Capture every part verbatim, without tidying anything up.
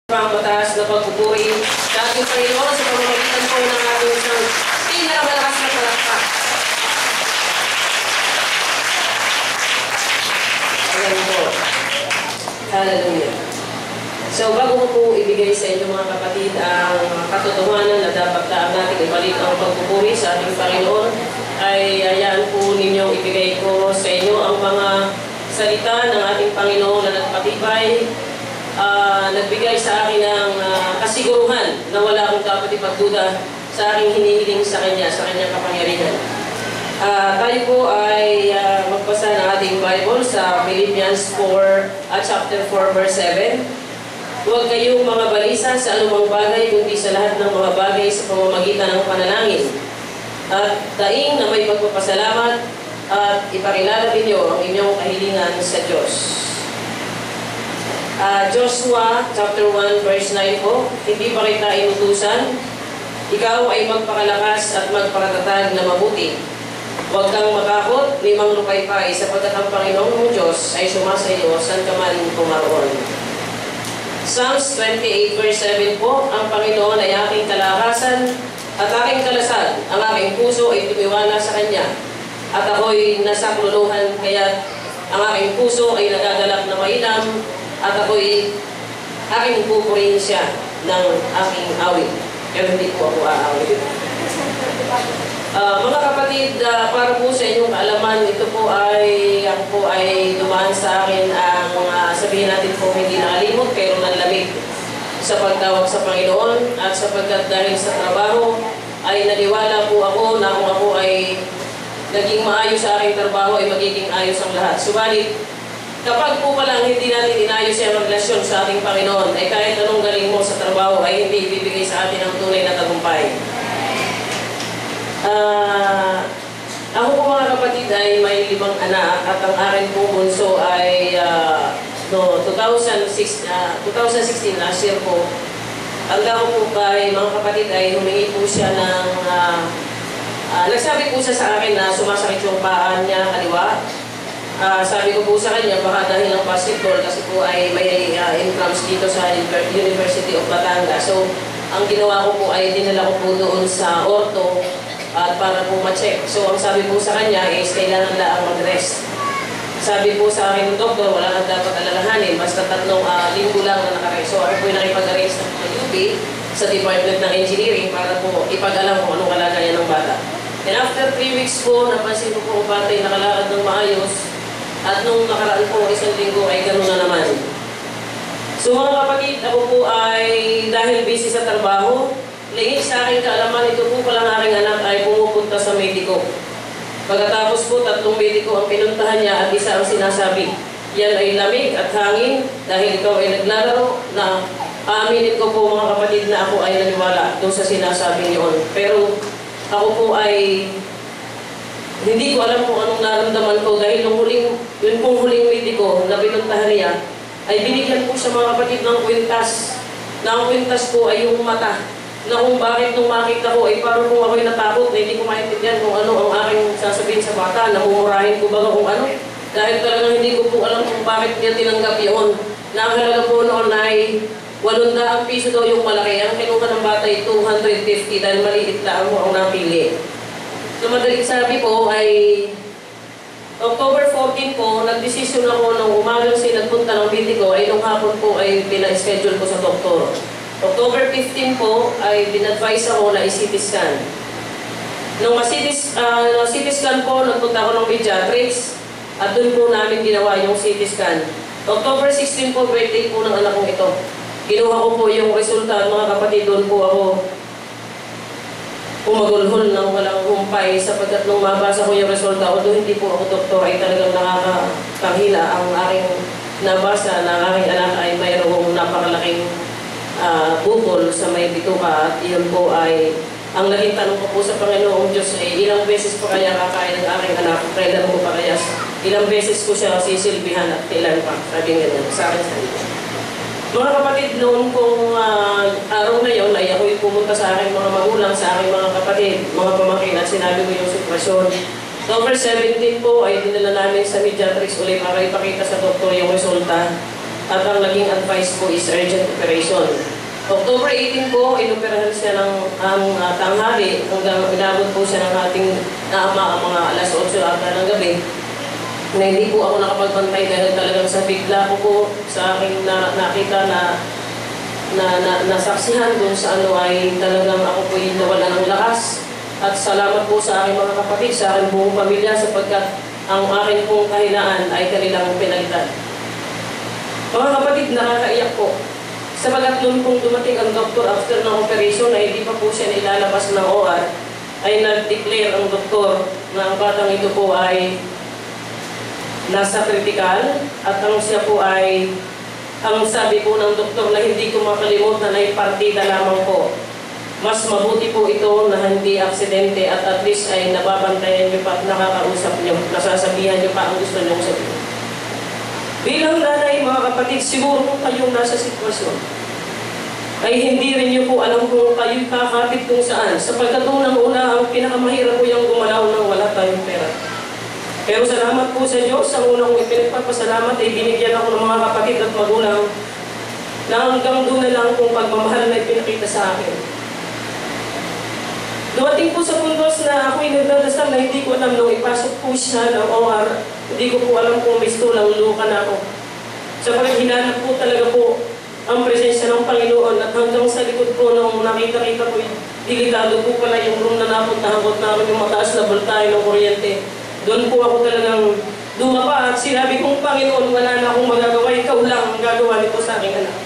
Ang mataas na pagpupuri sa ating Panginoon sa pamamagitan po ng ating isang pinakamalakas na palakpak. Ayan po. Hallelujah. So bago ko po ibigay sa inyo mga kapatid ang katotohanan na dapat na natin ibalik ang pagpupuri sa ating Panginoon, ay hayaan po ninyong ibigay ko sa inyo ang mga salita ng ating Panginoon na nagpatibay. Uh, nagbigay sa akin ng uh, kasiguruhan na wala akong dapat ipagduda sa aking hinihiling sa Kanya, sa Kanyang kapangyarihan. Uh, tayo po ay uh, magbasa ng ating Bible sa Philippians four, uh, chapter four, verse seven. Huwag kayong mga balisa sa anumang bagay, kundi sa lahat ng mga bagay sa pamamagitan ng panalangin. At daing na may pagpapasalamat at iparilala ninyo ang inyong kahilingan sa Diyos. Uh, Joshua chapter one verse nine po, hindi pa kita inutusan, ikaw ay magpakalakas at magpakatatag na mabuti. Huwag kang makakot, limang lupaypay, sapagkat ang Panginoong mong Diyos ay sumasa iyo saan ka man pumaroon. Psalms twenty-eight verse seven po, ang Panginoon ay aking kalakasan at aking kalasag, ang aking puso ay tumiwala sa Kanya, at ako'y nasakluluhan, kaya ang aking puso ay nagagalak na mainam, at ako'y aking pupurihin siya ng aking awit. Pero hindi po ako aawit. Uh, mga kapatid, uh, para po sa inyong kaalaman, ito po ay, ako po ay dumaan sa akin ang uh, sabihin natin po hindi nakalimot, pero nanlamig sa pagtawag sa Panginoon. At sapagkat dahil sa trabaho, ay naniwala po ako na kung ako ay naging maayos sa aking trabaho, ay magiging ayos ang lahat. Subalit, kapag po palang hindi natin inayos ang relasyon sa ating Panginoon, ay kahit anong galing mo sa trabaho ay hindi ibibigay sa atin ang tunay na tagumpay. Uh, ako po mga kapatid ay may limang anak at ang akin po bunso ay uh, no, two thousand sixteen last year po. Ang daw po kay mga kapatid ay humingi po siya ng uh, uh, nagsabi po siya sa akin na sumasakit yung paa niya kaliwa. Uh, sabi ko po sa kanya, baka dahil ng basketball kasi po ay may uh, incomes dito sa University of Batangas. So, ang ginawa ko po ay dinala ko po doon sa ortho at uh, para po ma-check. So, ang sabi po sa kanya is kailangan lang mag-rest. Sabi po sa akin ng doktor, wala nang dapat alalahanin, basta tatlong uh, linggo lang na nakarest. So, ako po ay nakipag-arrange ng U P sa Department ng Engineering para po ipag-alam kung anong kalagayan ng bata. And after three weeks po, napansin ko po ang bata ay nakalakad ng maayos. At nung nakaraan po isang linggo ay gano'n na naman. So mga kapatid, ako po ay dahil busy sa trabaho, lingid sa aking kaalaman, ito po palang aking anak ay pumupunta sa mediko. Pagkatapos po, tatlong mediko ang pinuntahan niya at isa ang sinasabi, yan ay lamig at hangin dahil ikaw ay naglalaro na aaminin ko po mga kapatid na ako ay naniwala doon sa sinasabi niyon. Pero ako po ay hindi ko alam kung anong naramdaman ko dahil nung huling, yun pong huling mediko na pinuntahan niya, ay binigyan po sa mga kapatid ng kwintas. Na ang kwintas po ay yung mata. Na kung bakit nung makita ko ay parang kung ako'y natakot na hindi ko maintindihan kung ano ang aking sasabihin sa bata, namumurahin ko baga kung ano. Dahil talagang hindi ko po alam kung bakit niya tinanggap yun. Na ang halaga po noon ay walong daang piso daw yung malaki. Ang kinuha ng bata ay two hundred fifty dahil maliit lang mo ang napili. So madaling sabi po ay October fourteen po, nagdesisyon ako nung umagang siya nagpunta ng mediko ay nung hapon po ay pina-schedule ko sa doktor. October fifteen po ay din-advise ako na i-C T scan. Nung ma-C T uh, scan po, nagpunta ako ng pediatrics at doon po namin ginawa yung C T scan. October sixteen po, birthday po ng anak kong ito. Kinuha ko po yung resulta at mga kapatid, doon po ako umagulhol ng walang humpay sapagkat nung mabasa ko yung resulta, although hindi po ako doktor, ay talagang nakakahila ang aking nabasa na ang aking anak ay mayroong napakalaking uh, bukol sa may bituka at iyon po ay ang naging tanong ko po sa Panginoong Diyos ay ilang beses pa kaya kakain ng aking anak, kailan mo pa kaya ilang beses ko siya sisilbihan at kailan pa, sabi nga niya sa akin sa akin. Mga kapatid, noon pong uh, araw na yun ay ako'y pumunta sa aking mga magulang, sa aking mga kapatid, mga pamangkin at sinabi ko yung sitwasyon. October seventeen po ay dinala namin sa pediatrics ulit para ipakita sa doktor yung resulta. At ang naging advice po is urgent operation. October eighteen po, inoperahan siya ng ang uh, tanghali hanggang inabot po siya ng ating na uh, mga alas otso ata ng gabi. Na hindi po ako nakapagbantay dahil talagang sa bigla ko po sa aking na, nakita na na, na nasaksihan dun sa ano ay talagang ako po yung nawala ng lakas. At salamat po sa aking mga kapatid, sa aking buong pamilya sapagkat ang aking pong kahinaan ay kanilang pinalitan. Mga kapatid, nakakaiyak po. Sabagat noon pong dumating ang doktor after ng operation na hindi pa po siya nilalabas ng O R, ay nag-declare ang doktor na ang batang ito po ay nasa critical at ang siya po ay, ang sabi po ng doktor na hindi ko makalimutan ay partida lamang po. Mas mabuti po ito na hindi aksidente at at least ay nababantayan nyo pa at nakakausap nyo, nasasabihan nyo pa ang gusto nyo sabihin. Bilang nanay, mga kapatid, siguro kung kayong nasa sitwasyon, ay hindi rin nyo po alam kung kayo'y kakapit kung saan. Sapagkat unang-una, ang pinakamahirap po yung gumalaw nang wala tayong pera. Pero salamat po sa Diyos, ang unang pinagpapasalamat ay binigyan ako ng mga kapatid at magulang na hanggang doon na lang kung pagmamahal na ipinakita sa akin. Dumating po sa puntos na ako'y nagdadasal na hindi ko alam nung ipasok po siya ng O R, hindi ko po alam kung may stulang luka na ako. Sapagkat hinanap po talaga po ang presensya ng Panginoon at hanggang sa likod po nung nakita-kita ko, delikado po pala yung room na napuntahan ko at namin yung mataas na voltahe ng kuryente. Doon po ako talagang dumapa at sinabi kong Panginoon, wala na akong magagawa, ikaw lang ang gagawa nito sa aking anak.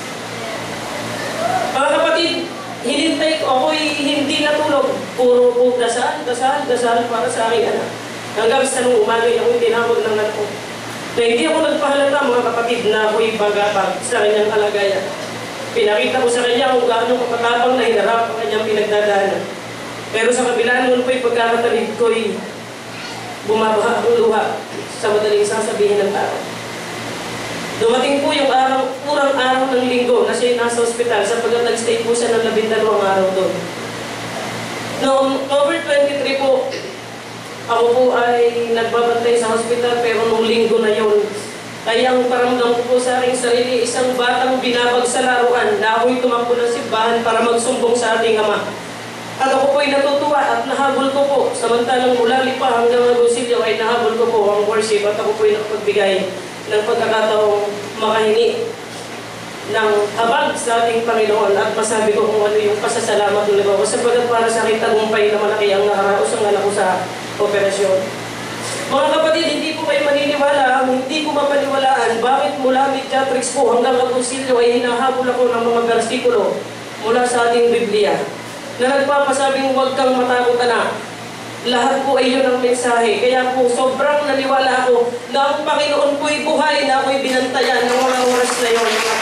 Mga kapatid, hinintay ko, ako'y hindi natulog. Puro po dasal, dasal, dasal para sa aking anak. Hanggang sa nung umaga, ako'y tinawag ng anak ko. Na hindi ako nagpahalata, mga kapatid, na ako'y bagabag sa kanyang kalagayan. Pinakita ko sa kanya kung gaano kapatabang na hinarap ang kanyang pinagdadaanan. Pero sa kabila noon po'y pagkakatalid ko'y bumabaha ang luha sa madaling sasabihin ng tao. Dumating po yung araw, urang araw ng linggo na siya nasa ospital sapagkat nag-stay po siya ng labindalawang araw doon. Noong October twenty-three po, ako po ay nagbabantay sa hospital pero nung linggo na yun, ay ang paramdam ko po sa aking sarili, isang batang binabag sa laruan na ako'y tumakbo ng simbahan para magsumbong sa ating Ama. At ako po'y natutuwa at nahabol ko po, samantalang mula lipa hanggang Agosilyo ay nahabol ko po ang worship at ako po'y nakapagbigay ng pagkakataong makahingi ng habag sa ating Panginoon at masabi ko kung ano yung pasasalamat ng libaw ko sapagkat para sa aking tagumpay na malaki ang nakaraos ang anak ko sa operasyon. Mga kapatid, hindi po kayo maniniwala, hindi ko mapaniwalaan bakit mula Mediatrix po hanggang Agosilyo ay hinahabol ako ng mga versikulo mula sa ating Biblia na nagpapasabing huwag kang matakot anak. Lahat po ay yun ang mensahe. Kaya po sobrang naniwala ako na ang Panginoon po'y buhay na ako'y binantayan ng mga oras na yun.